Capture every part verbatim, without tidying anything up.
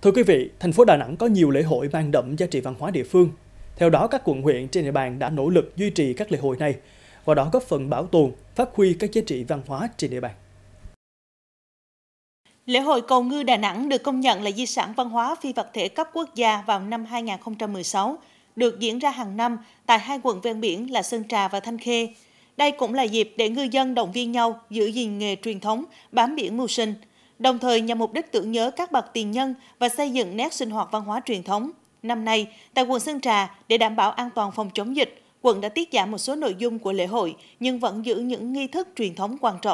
Thưa quý vị, thành phố Đà Nẵng có nhiều lễ hội mang đậm giá trị văn hóa địa phương. Theo đó, các quận huyện trên địa bàn đã nỗ lực duy trì các lễ hội này, qua đó góp phần bảo tồn, phát huy các giá trị văn hóa trên địa bàn. Lễ hội Cầu Ngư Đà Nẵng được công nhận là di sản văn hóa phi vật thể cấp quốc gia vào năm hai nghìn không trăm mười sáu, được diễn ra hàng năm tại hai quận ven biển là Sơn Trà và Thanh Khê. Đây cũng là dịp để ngư dân động viên nhau giữ gìn nghề truyền thống, bám biển mưu sinh, đồng thời nhằm mục đích tưởng nhớ các bậc tiền nhân và xây dựng nét sinh hoạt văn hóa truyền thống. Năm nay, tại quận Sơn Trà, để đảm bảo an toàn phòng chống dịch, quận đã tiết giảm một số nội dung của lễ hội nhưng vẫn giữ những nghi thức truyền thống quan trọng.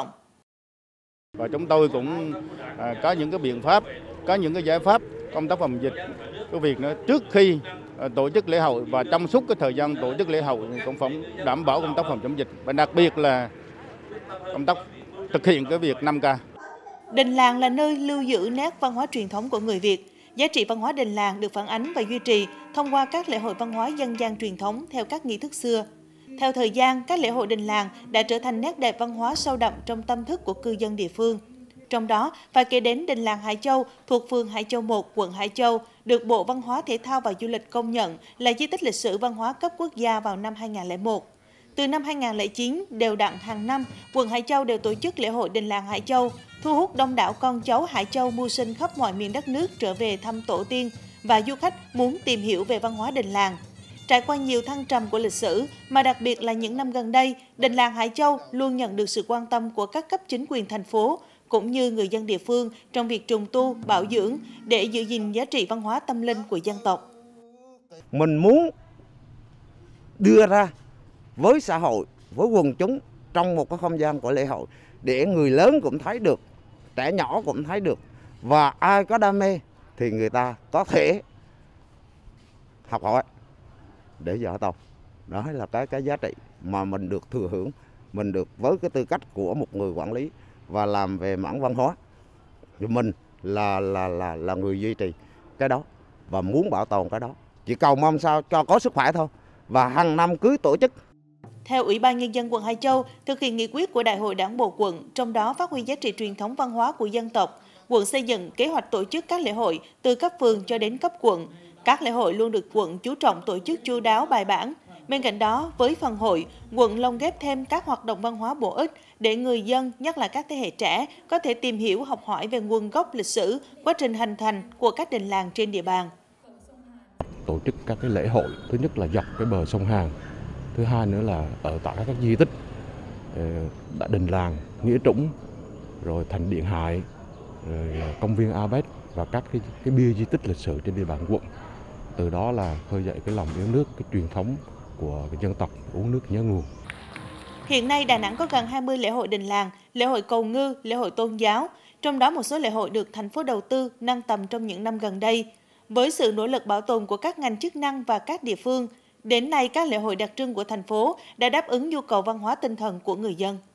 Và chúng tôi cũng à, có những cái biện pháp, có những cái giải pháp công tác phòng dịch. Cái việc nữa trước khi à, tổ chức lễ hội và trong suốt cái thời gian tổ chức lễ hội cũng phải đảm bảo công tác phòng chống dịch và đặc biệt là công tác thực hiện cái việc năm K. Đình làng là nơi lưu giữ nét văn hóa truyền thống của người Việt. Giá trị văn hóa đình làng được phản ánh và duy trì thông qua các lễ hội văn hóa dân gian truyền thống theo các nghi thức xưa. Theo thời gian, các lễ hội đình làng đã trở thành nét đẹp văn hóa sâu đậm trong tâm thức của cư dân địa phương. Trong đó, phải kể đến đình làng Hải Châu thuộc phường Hải Châu một, quận Hải Châu, được Bộ Văn hóa Thể thao và Du lịch công nhận là di tích lịch sử văn hóa cấp quốc gia vào năm hai nghìn không trăm lẻ một. Từ năm hai nghìn không trăm lẻ chín, đều đặn hàng năm, quận Hải Châu đều tổ chức lễ hội đình làng Hải Châu, thu hút đông đảo con cháu Hải Châu mưu sinh khắp mọi miền đất nước trở về thăm tổ tiên và du khách muốn tìm hiểu về văn hóa đình làng. Trải qua nhiều thăng trầm của lịch sử, mà đặc biệt là những năm gần đây, đình làng Hải Châu luôn nhận được sự quan tâm của các cấp chính quyền thành phố, cũng như người dân địa phương trong việc trùng tu, bảo dưỡng để giữ gìn giá trị văn hóa tâm linh của dân tộc. Mình muốn đưa ra với xã hội, với quần chúng trong một cái không gian của lễ hội để người lớn cũng thấy được, trẻ nhỏ cũng thấy được và ai có đam mê thì người ta có thể học hỏi để dở tàu. Đó là cái cái giá trị mà mình được thừa hưởng, mình được với cái tư cách của một người quản lý và làm về mảng văn hóa. Mình là là là là người duy trì cái đó và muốn bảo tồn cái đó. Chỉ cầu mong sao cho có sức khỏe thôi và hàng năm cứ tổ chức. Theo Ủy ban Nhân dân quận Hải Châu, thực hiện nghị quyết của Đại hội Đảng bộ quận, trong đó phát huy giá trị truyền thống văn hóa của dân tộc, quận xây dựng kế hoạch tổ chức các lễ hội từ cấp phường cho đến cấp quận. Các lễ hội luôn được quận chú trọng tổ chức chu đáo bài bản. Bên cạnh đó, với phần hội, quận lồng ghép thêm các hoạt động văn hóa bổ ích để người dân, nhất là các thế hệ trẻ, có thể tìm hiểu, học hỏi về nguồn gốc lịch sử, quá trình hình thành của các đình làng trên địa bàn. Tổ chức các cái lễ hội, thứ nhất là dọc cái bờ sông Hàn, thứ hai nữa là ở tại các di tích, đình làng, nghĩa trũng, rồi thành Điện Hải, rồi công viên a pét và các cái, cái bia di tích lịch sử trên địa bàn quận. Từ đó là khơi dậy cái lòng yêu nước, cái truyền thống của cái dân tộc uống nước nhớ nguồn. Hiện nay Đà Nẵng có gần hai mươi lễ hội đình làng, lễ hội cầu ngư, lễ hội tôn giáo, trong đó một số lễ hội được thành phố đầu tư nâng tầm trong những năm gần đây. Với sự nỗ lực bảo tồn của các ngành chức năng và các địa phương, đến nay các lễ hội đặc trưng của thành phố đã đáp ứng nhu cầu văn hóa tinh thần của người dân.